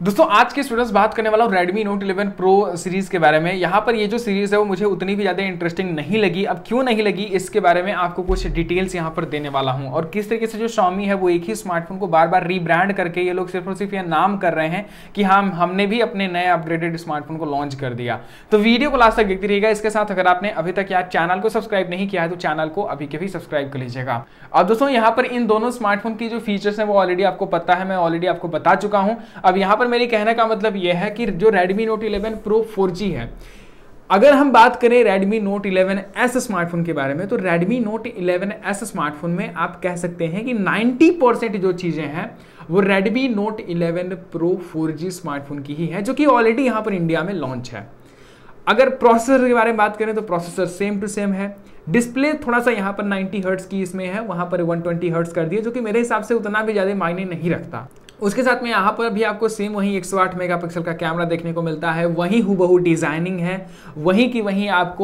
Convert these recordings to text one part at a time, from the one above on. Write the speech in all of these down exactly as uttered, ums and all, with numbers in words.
दोस्तों आज के स्टूडेंट्स बात करने वाला हूँ Redmi Note eleven Pro series के बारे में। यहाँ पर ये जो सीरीज है वो मुझे उतनी भी ज़्यादा इंटरेस्टिंग नहीं लगी। अब क्यों नहीं लगी इसके बारे में आपको कुछ डिटेल्स यहाँ पर देने वाला हूँ, और किस तरीके से जो Xiaomi है वो एक ही स्मार्टफोन को बार बार रीब्रांड करके ये लोग सिर्फ और सिर्फ यह नाम कर रहे हैं कि हाँ हमने भी अपने नए अपग्रेडेड स्मार्टफोन को लॉन्च कर दिया। तो वीडियो को लास्ट तक देखते रहिएगा। इसके साथ अगर आपने अभी तक यार चैनल को सब्सक्राइब नहीं किया है तो चैनल को अभी के भी सब्सक्राइब कर लीजिएगा। अब दोस्तों यहाँ पर इन दोनों स्मार्टफोन की जो फीचर्स हैं वो ऑलरेडी आपको पता है, मैं ऑलरेडी आपको बता चुका हूँ। अब यहाँ पर मेरे कहने का मतलब यह है कि जो Redmi Note eleven Pro four G है, अगर हम बात करें Redmi Note eleven S smartphone के बारे में, तो Redmi Note eleven S smartphone में आप कह सकते हैं कि नब्बे परसेंट जो चीजें हैं वो Redmi Note eleven Pro four G smartphone की ही है, जो कि ऑलरेडी यहां पर इंडिया में लॉन्च है। अगर प्रोसेसर के बारे में बात करें तो प्रोसेसर सेम टू सेम है। डिस्प्ले थोड़ा सा यहाँ पर नब्बे हर्ट्ज की इसमें है, वहां पर एक सौ बीस हर्ट्ज कर दिए, जो कि मेरे हिसाब से उतना भी ज्यादा मायने नहीं रखता। उसके साथ में यहाँ पर भी आपको सेम वही एक सौ आठ मेगापिक्सल का कैमरा देखने को मिलता है, वही हूबहू डिजाइनिंग है, वही की वही आपको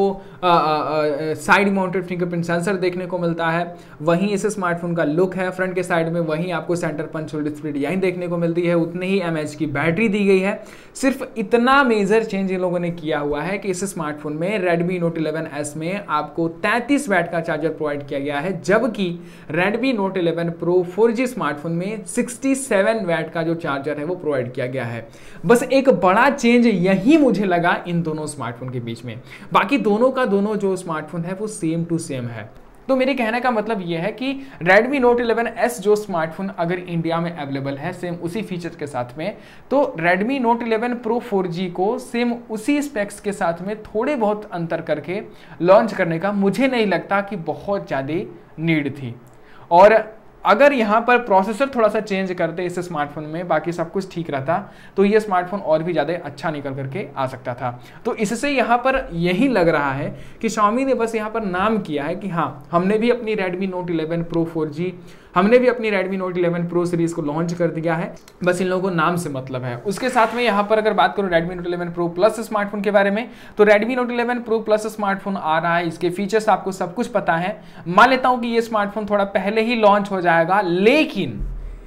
साइड माउंटेड फिंगरप्रिंट सेंसर देखने को मिलता है, वही इस स्मार्टफोन का लुक है। फ्रंट के साइड में वही आपको centre punch hole display design देखने को मिलती है, उतनी ही एमएच की बैटरी दी गई है। सिर्फ इतना मेजर चेंज इन लोगों ने किया हुआ है कि इस स्मार्टफोन में Redmi Note इलेवन एस में आपको तैंतीस वैट का चार्जर प्रोवाइड किया गया है, जबकि Redmi Note eleven Pro four G smartphone में सड़सठ वैट का जो चार्जर है वो प्रोवाइड किया गया है। बस एक बड़ा चेंज यही मुझे लगा इन दोनों स्मार्टफोन के बीच में, बाकी दोनों का दोनों जो स्मार्टफोन है वो सेम टू सेम है। तो मेरे कहने का मतलब यह है कि Redmi Note इलेवन एस जो स्मार्टफोन अगर इंडिया में अवेलेबल है सेम उसी फीचर के साथ में, तो Redmi Note eleven Pro four G को सेम उसी स्पेक्स के साथ में थोड़े बहुत अंतर करके लॉन्च करने का मुझे नहीं लगता कि बहुत ज़्यादा नीड थी। और अगर यहाँ पर प्रोसेसर थोड़ा सा चेंज करते इस स्मार्टफोन में, बाकी सब कुछ ठीक रहता, तो ये स्मार्टफोन और भी ज़्यादा अच्छा निकल करके आ सकता था। तो इससे यहाँ पर यही लग रहा है कि Xiaomi ने बस यहाँ पर नाम किया है कि हाँ हमने भी अपनी Redmi Note eleven Pro four G, हमने भी अपनी Redmi Note eleven Pro series को लॉन्च कर दिया है, बस इन लोगों को नाम से मतलब है। उसके साथ में यहाँ पर अगर बात करूँ Redmi Note eleven Pro Plus smartphone के बारे में, तो Redmi Note eleven Pro Plus smartphone आ रहा है, इसके फीचर्स आपको सब कुछ पता है। मान लेता हूँ कि ये स्मार्टफोन थोड़ा पहले ही लॉन्च हो जाएगा, लेकिन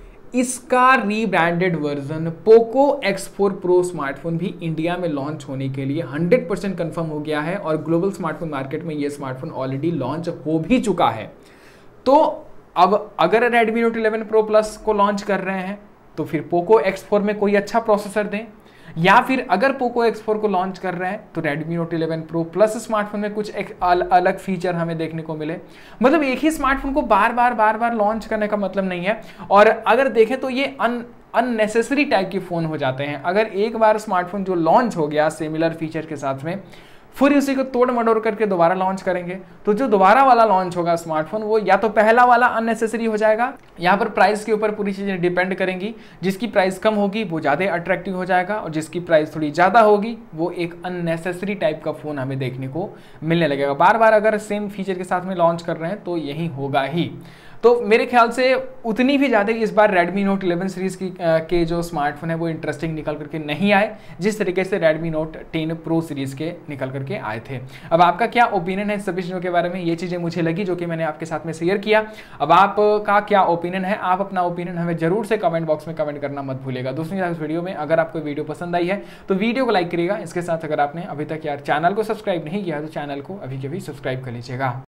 इसका rebranded version Poco X four Pro smartphone भी इंडिया में लॉन्च होने के लिए हंड्रेड परसेंट कंफर्म हो गया है, और ग्लोबल स्मार्टफोन मार्केट में ये स्मार्टफोन ऑलरेडी लॉन्च हो भी चुका है। तो अब अगर Redmi Note eleven Pro Plus को लॉन्च कर रहे हैं तो फिर Poco एक्स फोर में कोई अच्छा प्रोसेसर दें, या फिर अगर Poco एक्स फोर को लॉन्च कर रहे हैं तो Redmi Note eleven Pro Plus smartphone में कुछ एक अल, अलग फीचर हमें देखने को मिले। मतलब एक ही स्मार्टफोन को बार बार बार बार लॉन्च करने का मतलब नहीं है। और अगर देखें तो ये अन अननेसेसरी टाइप के फ़ोन हो जाते हैं। अगर एक बार स्मार्टफोन जो लॉन्च हो गया सिमिलर फीचर के साथ में, फिर उसी को तोड़ मटोड़ करके दोबारा लॉन्च करेंगे, तो जो दोबारा वाला लॉन्च होगा स्मार्टफोन वो या तो पहला वाला अननेसेसरी हो जाएगा, यहाँ पर प्राइस के ऊपर पूरी चीज़ें डिपेंड करेंगी। जिसकी प्राइस कम होगी वो ज़्यादा अट्रैक्टिव हो जाएगा, और जिसकी प्राइस थोड़ी ज़्यादा होगी वो एक अननेसेसरी टाइप का फ़ोन हमें देखने को मिलने लगेगा। बार बार अगर सेम फीचर के साथ में लॉन्च कर रहे हैं तो यही होगा ही। तो मेरे ख्याल से उतनी भी ज़्यादा इस बार Redmi Note इलेवन सीरीज़ की के जो स्मार्टफोन है वो इंटरेस्टिंग निकल करके नहीं आए, जिस तरीके से Redmi Note ten Pro series के निकल करके आए थे। अब आपका क्या ओपिनियन है सभी चीज़ों के बारे में? ये चीज़ें मुझे लगी जो कि मैंने आपके साथ में शेयर किया। अब आपका क्या ओपिनियन है? आप अपना ओपिनियन हमें जरूर से कमेंट बॉक्स में कमेंट करना मत भूलिएगा। दोस्तों इस वीडियो में अगर आपको वीडियो पसंद आई है तो वीडियो को लाइक करिएगा। इसके साथ अगर आपने अभी तक यार चैनल को सब्सक्राइब नहीं किया तो चैनल को अभी के भी सब्सक्राइब कर लीजिएगा।